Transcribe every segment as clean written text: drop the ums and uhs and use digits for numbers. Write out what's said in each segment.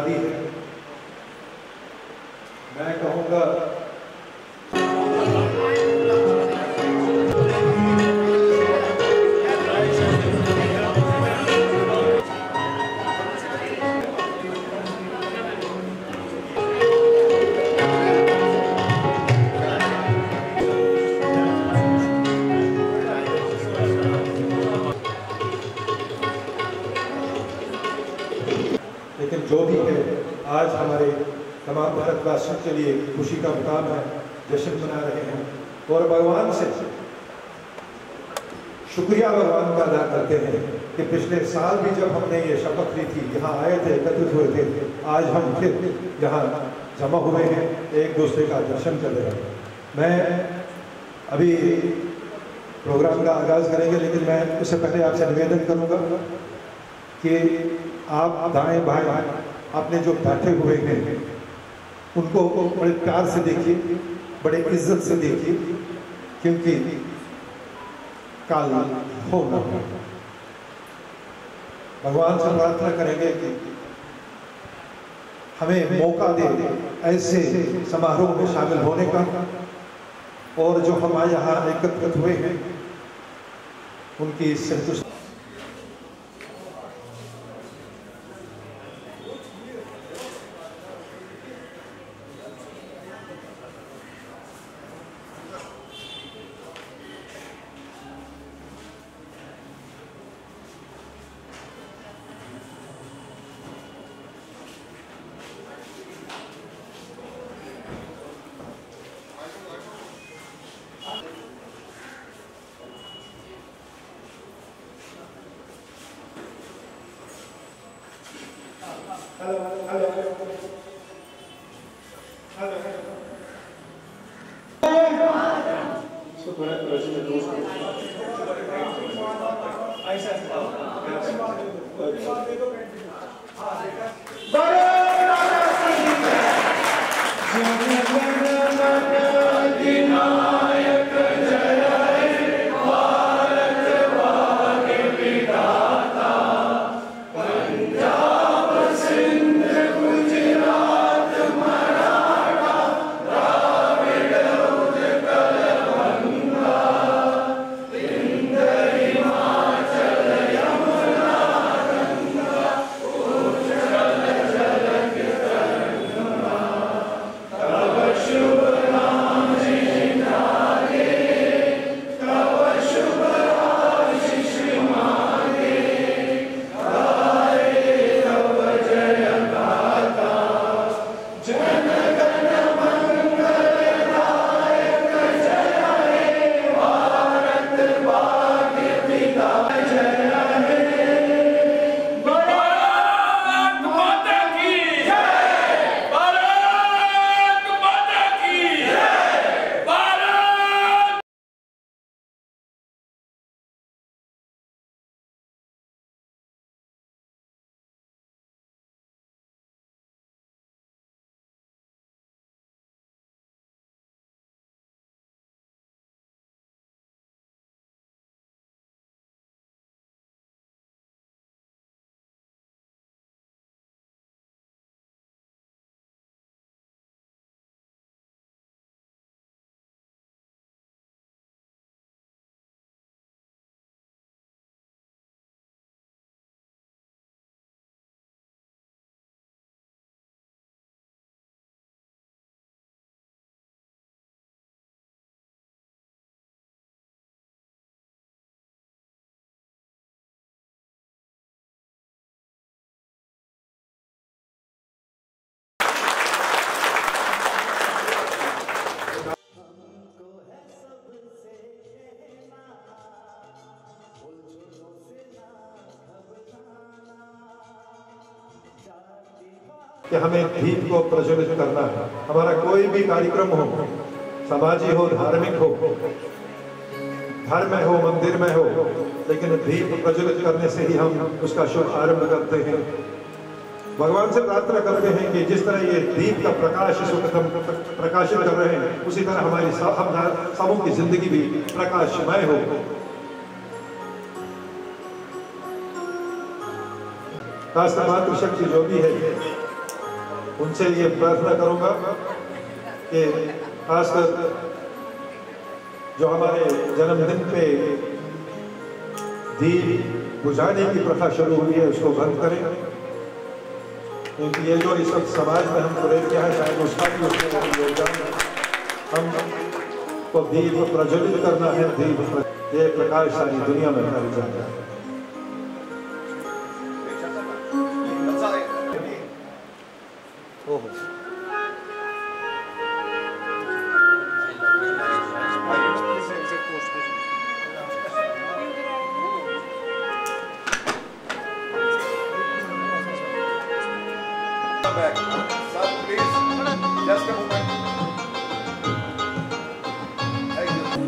आज़ादी है। मैं कहूँगा लेकिन जो भी है, आज हमारे तमाम भारतवासियों के लिए खुशी का मुकाम है, जश्न मना रहे हैं और भगवान से शुक्रिया भगवान का अदा करते हैं कि पिछले साल भी जब हमने ये शपथ ली थी, यहाँ आए थे, एकत्रित हुए थे, आज हम फिर यहाँ जमा हुए हैं, एक दूसरे का दर्शन कर रहे हैं। मैं अभी प्रोग्राम का आगाज़ करेंगे, लेकिन मैं उससे पहले आपसे निवेदन करूँगा कि आप दाएं बाएं अपने जो बैठे हुए हैं उनको बड़े प्यार से देखिए, बड़े इज्जत से देखिए, क्योंकि काल हो ना हो। भगवान से प्रार्थना करेंगे कि हमें मौका दे ऐसे समारोह में शामिल होने का, और जो हमारे यहाँ एकत्रित हुए हैं उनकी संतुष्टि। कि हमें दीप को प्रज्वलित करना है। हमारा कोई भी कार्यक्रम हो, समाजी हो, धार्मिक हो, घर में हो, मंदिर में हो, लेकिन दीप प्रज्वलित करने से ही हम उसका शुभ आरंभ करते हैं। भगवान से प्रार्थना करते हैं कि जिस तरह ये दीप का प्रकाश इस वक्त हम प्रकाशित कर रहे हैं, उसी तरह हमारी सबों की जिंदगी भी प्रकाशमय हो। मातृशक्ति जो भी है उनसे ये प्रार्थना करूंगा कि खासकर जो हमारे जन्मदिन पे दीप बुझाने की प्रथा शुरू हुई है उसको बंद करें, क्योंकि ये जो इस वक्त समाज में हम प्रेरित किया है शायद उसका भी उसमें योगदान हम को दीप प्रज्वलित करना है, दीप ये प्रकाश सारी दुनिया में फैल जाता है। Back. Sir, please, just a moment. Thank you.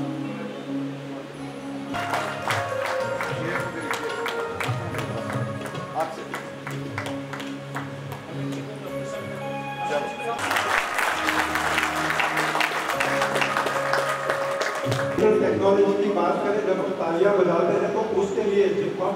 Technology की बात करें, जब हम तालियां बजाते हैं तो उसके लिए जितना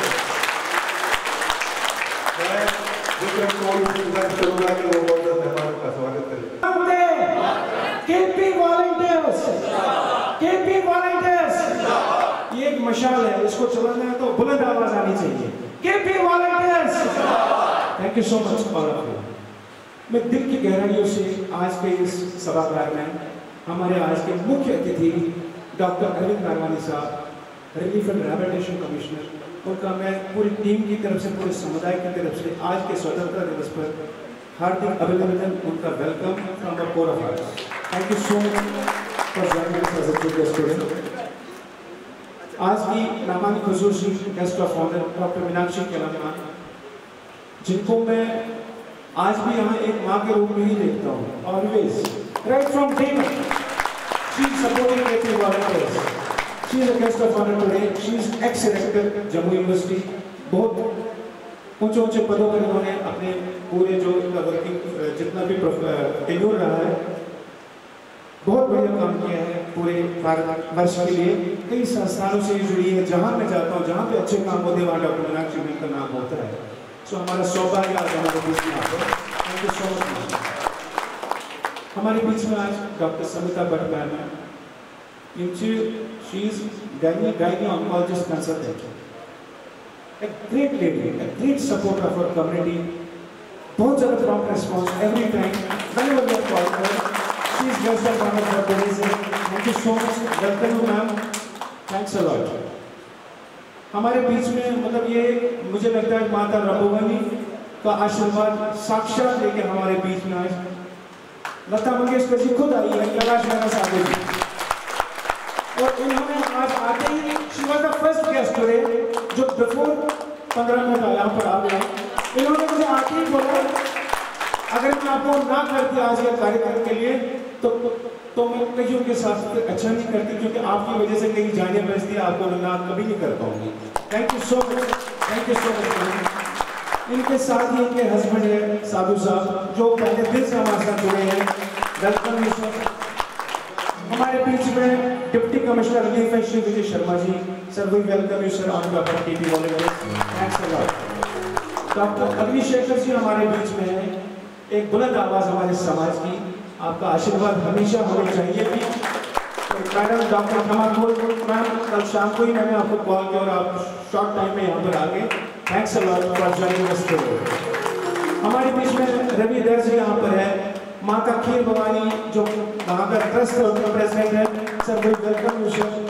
करूंगा कि वो मेहमान का स्वागत करें। केपी वॉलंटियर्स, केपी वॉलंटियर्स, ये एक मशाल है, इसको चलाना है तो बुलंद आवाज आनी चाहिए। KP volunteers, thank you so much all of you. मैं दिल की गहराइयों से आज के इस सभागार में हमारे आज के मुख्य अतिथि डॉक्टर अरविंद नारवानी साहब, रिलीफ एंड रिहैबिलिटेशन कमिश्नर, उनका मैं पूरी टीम की तरफ से, पूरे समुदाय की तरफ से आज के स्वतंत्रता दिवस पर हार्दिक अभिनंदन, उनका welcome from the core of hearts. Thank you so much for joining us as a chief guest today. आज की मेहमान खुसूसी guest of honour doctor Meenakshi Kelmanan, जिनको मैं आज भी यहाँ एक माँ के रूप में ही देखता हूँ, always right from day one she is supporting K वॉलंटियर्स। She is a guest of honor today. She is ex-rector Jammu university. बहुत ऊंचे पदों पर इन्होंने अपने पूरे जो वर्किंग जितना भी टेन्योर रहा है, बहुत बढ़िया काम किया है पूरे भारत वर्ष के लिए। कई संस्थानों से जुड़ी है, जहाँ मैं जाता हूँ जहाँ पे अच्छे काम होते हैं वहाँ डॉक्टर मीनाक्षी मैम का नाम होता है। सो हमारा सौभाग्य आज हमारे बीच में आता है। Thank you so much. हमारे बीच में आज डॉक्टर समिता भट्ट मैम है। She is gynecologist consultant, a great lady, a great supporter of our community. बहुत ज़्यादा prompt response every time whenever we have called her. She is guest of honor for today's day. Thank you so much. Welcome you ma'am. Thanks a lot. हमारे बीच में मतलब ये मुझे लगता है माता रंभोवनी का आशीर्वाद साक्षात लेके हमारे बीच में आज लता मंगेशकर जी खुद आई है, कैलाश मेहरा साहब जी, और उन्होंने आज आते ही she was the first guest today जो बिफोर 15 मिनट यहाँ पर आ गया। इन्होंने मुझे आके ही बोला अगर मैं आपको ना करती आज ये कार्यक्रम के लिए तो मैं कहीं उनके साथ अच्छा नहीं करती, क्योंकि आपकी वजह से कहीं जाने बचती है, आपको ना कभी नहीं कर पाऊंगी। Thank you so much, thank you so much. इनके साथ ही इनके हस्बैंड है साधु साहब, जो पहले दिन से हमारे साथ जुड़े हैं। Welcome you sir. हमारे बीच में deputy commissioner relief Shri Vijay Sharma ji, sir we welcome you sir on behalf of KP volunteers. Thanks a lot. Doctor Agnishekhar ji हमारे बीच में है, एक बुलंद आवाज हमारे समाज की, आपका आशीर्वाद हमेशा होना चाहिए भी। मैडम डॉक्टर कमल मैम, कल शाम को ही मैंने आपको कॉल किया और आप शॉर्ट टाइम में यहाँ पर आ गए। Thanks a lot for joining us today. हमारे बीच में रवि दर्जी यहाँ पर है, माता खीर भवानी जो वहाँ का ट्रस्ट है उनका प्रेसिडेंट है। Sir we welcome you sir.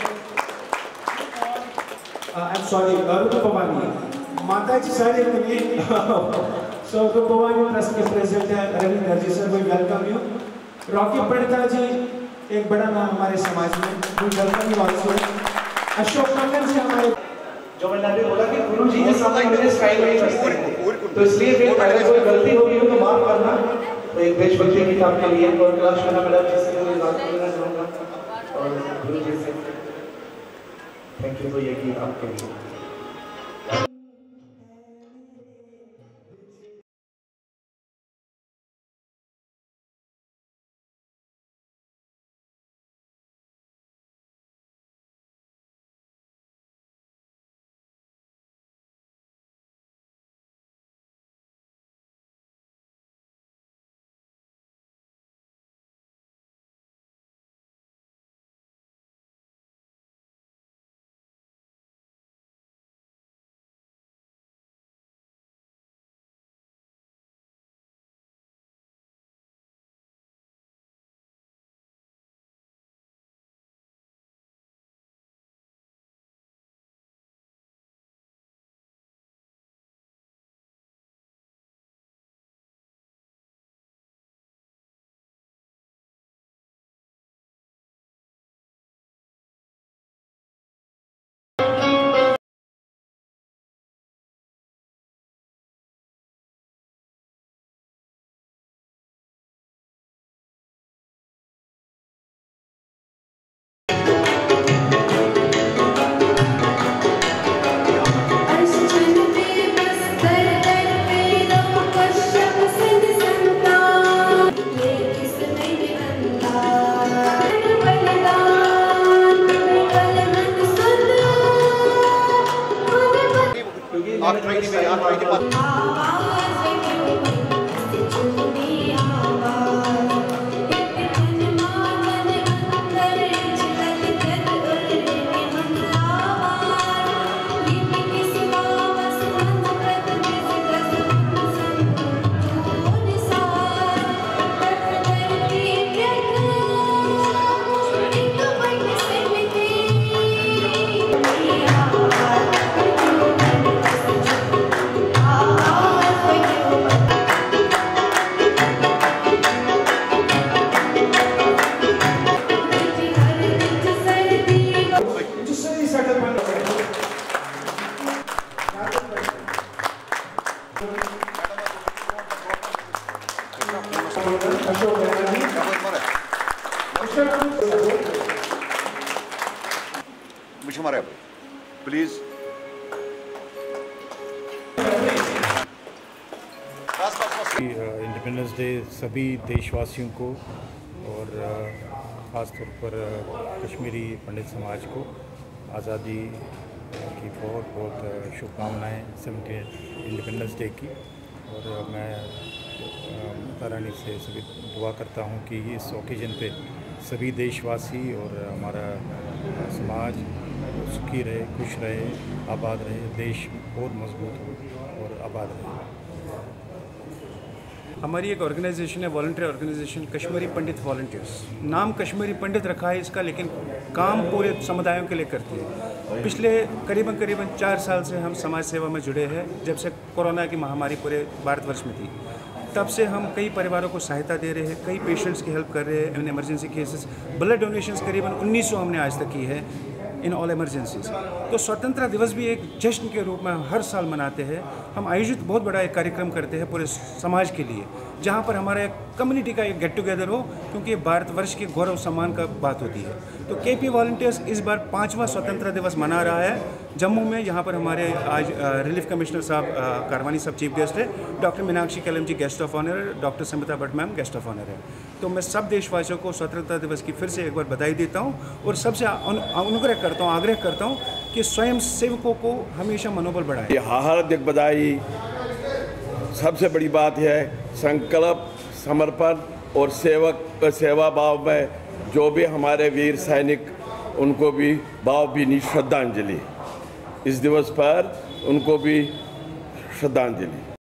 I am sorry, Roop Bhawani माता जी सारे मिलिए। सो रूप भवानी ट्रस्ट के प्रेसिडेंट है Ravi Darji sir, we welcome you. Rocky Pandita ji एक बड़ा नाम हमारे समाज में, we welcome you also. Ashok Nandan ji हमारे, जो मैंने अभी बोला कि गुरु जी के सामने मुझे स्टाइल नहीं करते, तो इसलिए फिर पहले कोई गलती होगी तो माफ करना। तो एक देशभक्ति गीत आपके लिए और कैलाश मेहरा मैडम जिससे मुझे बात करना चाहूँगा और गुरु जी से थैंक यू। तो ये गीत आपके लिए। प्लीज इंडिपेंडेंस डे सभी देशवासियों को और ख़ास तौर पर कश्मीरी पंडित समाज को आज़ादी की बहुत बहुत शुभकामनाएं 70 इंडिपेंडेंस डे की। और मैं माता रानी से सभी दुआ करता हूं कि इस ओकेजन पे सभी देशवासी और हमारा समाज सुखी रहे, खुश रहे, आबाद रहे, देश और मजबूत हो और आबाद रहे। हमारी एक ऑर्गेनाइजेशन है, volunteer organisation Kashmiri Pandit volunteers. नाम कश्मीरी पंडित रखा है इसका, लेकिन काम पूरे समुदायों के लिए करती है। पिछले करीबन 4 साल से हम समाज सेवा में जुड़े हैं। जब से कोरोना की महामारी पूरे भारतवर्ष में थी, तब से हम कई परिवारों को सहायता दे रहे हैं, कई पेशेंट्स की हेल्प कर रहे हैं in emergency cases. Blood donations करीबन 1900 हमने आज तक की है इन ऑल इमरजेंसीज। तो स्वतंत्रता दिवस भी एक जश्न के रूप में हर साल मनाते हैं। हम आयोजित बहुत बड़ा एक कार्यक्रम करते हैं पूरे समाज के लिए, जहां पर हमारे कम्युनिटी का एक गेट टुगेदर हो, क्योंकि ये भारतवर्ष के गौरव सम्मान का बात होती है। तो केपी वॉलंटियर्स इस बार 5वां स्वतंत्रता दिवस मना रहा है जम्मू में। यहाँ पर हमारे आज रिलीफ कमिश्नर साहब कारवानी साहब चीफ गेस्ट है, doctor Meenakshi Kalam ji guest of honour है, doctor Samita Bhatt ma'am guest of honour है। तो मैं सब देशवासियों को स्वतंत्रता दिवस की फिर से एक बार बधाई देता हूँ और सबसे अनुग्रह करता हूँ, आग्रह करता हूँ कि स्वयं सेवकों को हमेशा मनोबल बढ़ाएं। हार्दिक बधाई। सबसे बड़ी बात है संकल्प, समर्पण और सेवा भाव में जो भी हमारे वीर सैनिक, उनको भी भावभीनी श्रद्धांजलि। इस दिवस पर उनको भी श्रद्धांजलि।